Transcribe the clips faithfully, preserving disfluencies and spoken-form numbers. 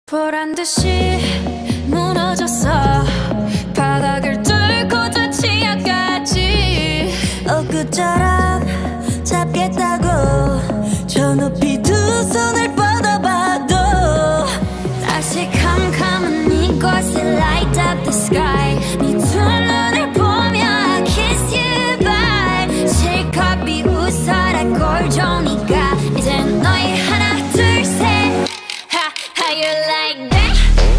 보란 듯이 무너졌어. 바닥을 뚫고 저 치아까지 엊그처럼 잡겠다고 저 높이 두 손을 뻗어봐도 다시 캄캄한 이곳에 light up the sky. 네 두 눈을 보며 I kiss you bye. 실컷 비웃어라 꼴종이가 이젠 너희 하나 둘 셋. Ha, how you like that?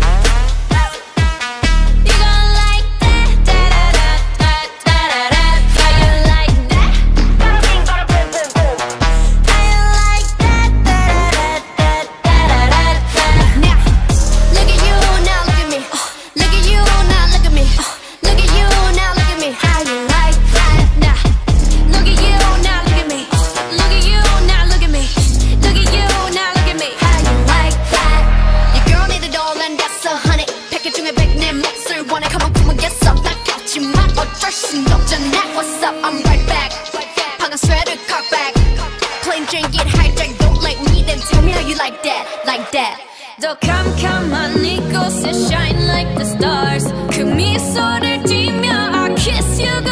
You gon' like that? Da-da-da-da-da-da-da. How you like that? How you like that? Da-da-da-da-da-da-da. Now, look at you, now look at me. Look at you, now look at me. Look at you, now look at me. How you like that? Now, look at you, now look at me. Look at you, now look at me. Look at you, now look at me. How you like that? Your girl need a doll and that's a honey. 패킷 중에 백 내 몫을 원해. Come on, come on, get some. 낚였지만 어쩔 순 없잖아. What's up? I'm right back. 방금 sweater cock back. Plain Jane get hijacked. Don't like me, then tell me how you like that, like that. 더 캄캄한 이곳에 shine like the stars. 그 미소를 띠며 I kiss you.